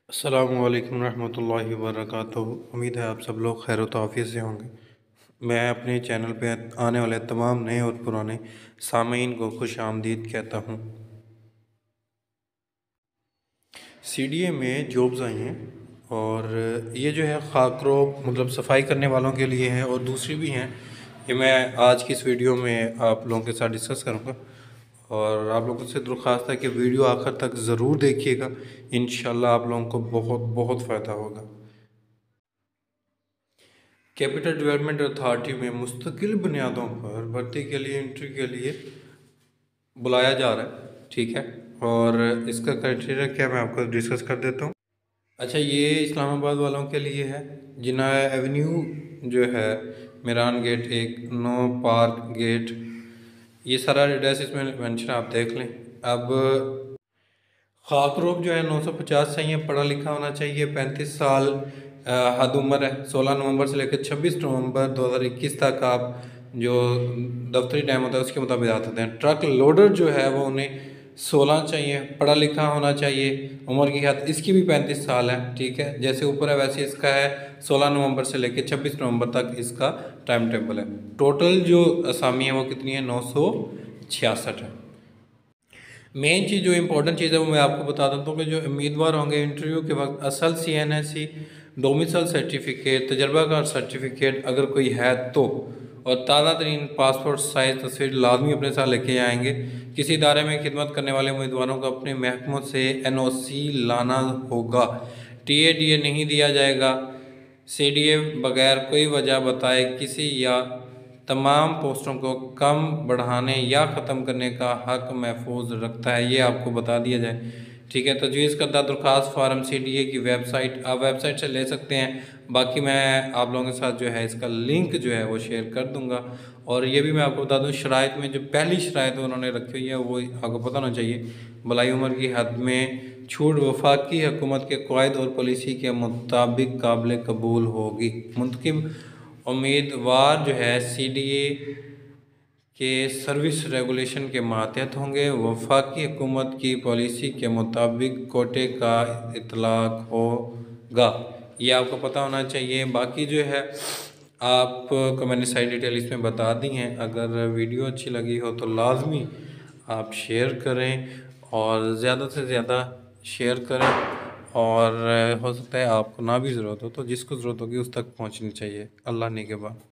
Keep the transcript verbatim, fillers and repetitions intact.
अस्सलामु अलैकुम रहमतुल्लाहि व बरकातुहू। उम्मीद है आप सब लोग खैर आफियत से होंगे। मैं अपने चैनल पे आने वाले तमाम नए और पुराने सामीन को खुश आमदीद कहता हूँ। सी डी ए में जॉब्स आई हैं और ये जो है खाकरो मतलब सफाई करने वालों के लिए है और दूसरी भी हैं। ये मैं आज की इस वीडियो में आप लोगों के साथ डिस्कस करूँगा और आप लोगों से दरख्वास्त है कि वीडियो आखिर तक ज़रूर देखिएगा। इंशाल्लाह आप लोगों को बहुत बहुत फ़ायदा होगा। कैपिटल डेवलपमेंट अथॉरिटी में मुस्तकिल बुनियादों पर भर्ती के लिए इंटरव्यू के लिए बुलाया जा रहा है, ठीक है। और इसका क्राइटेरिया क्या मैं आपको डिस्कस कर देता हूँ। अच्छा, ये इस्लामाबाद वालों के लिए है। जिन्ना एवेन्यू जो है, मीरान गेट एक, नो पार्क गेट, ये सारा एड्रेस इसमें मेंशन आप देख लें। अब खाकरोब जो है नौ सौ पचास चाहिए, पढ़ा लिखा होना चाहिए, पैंतीस साल हद उम्र है। सोलह नवंबर से लेकर छब्बीस नवंबर दो हज़ार इक्कीस तक आप जो दफ्तरी टाइम होता है उसके मुताबिक आ सकते हैं। ट्रक लोडर जो है वो उन्हें सोलह चाहिए, पढ़ा लिखा होना चाहिए, उम्र की हद इसकी भी पैंतीस साल है, ठीक है। जैसे ऊपर है वैसे इसका है, सोलह नवंबर से लेकर छब्बीस नवंबर तक इसका टाइम टेबल है। टोटल जो असामी है वो कितनी है, नौ सौ छियासठ है। मेन चीज़ जो इम्पोर्टेंट चीज़ है वो मैं आपको बता देता हूँ कि जो उम्मीदवार होंगे इंटरव्यू के वक्त असल C N S C, domicile certificate, तजर्बाकार सर्टिफिकेट अगर कोई है तो, और ताज़ा तरीन पासपोर्ट साइज़ तस्वीर लाजमी अपने साथ लेके आएंगे। किसी इदारे में खिदमत करने वाले उम्मीदवारों को अपने महकमों से एन ओ सी लाना होगा। टी ए डी ए नहीं दिया जाएगा। सी डी ए बगैर कोई वजह बताए किसी या तमाम पोस्टों को कम बढ़ाने या ख़त्म करने का हक महफूज रखता है, ये आपको बता दिया जाए, ठीक है। तजवीज़ करदा दरख्वास्त फार्म सी डी ए की वेबसाइट, आप वेबसाइट से ले सकते हैं। बाकी मैं आप लोगों के साथ जो है इसका लिंक जो है वो शेयर कर दूंगा। और ये भी मैं आपको बता दूं, शराइत में जो पहली शराइत उन्होंने रखी हुई है वो आपको पता होना चाहिए। भलाई उम्र की हद में छूट वफाकी हुकूमत के क़वाइद और पॉलिसी के मुताबिक काबिल कबूल होगी। मुंतखब उम्मीदवार जो है सी डी ए के सर्विस रेगुलेशन के मातहत होंगे। वफाकी हुकूमत की पॉलिसी के मुताबिक कोटे का इतलाक होगा, ये आपको पता होना चाहिए। बाकी जो है आपको मैंने सारी डिटेल इसमें बता दी हैं। अगर वीडियो अच्छी लगी हो तो लाजमी आप शेयर करें और ज़्यादा से ज़्यादा शेयर करें, और हो सकता है आपको ना भी ज़रूरत हो तो जिसको ज़रूरत होगी उस तक पहुंचनी चाहिए। अल्लाह निगहबान।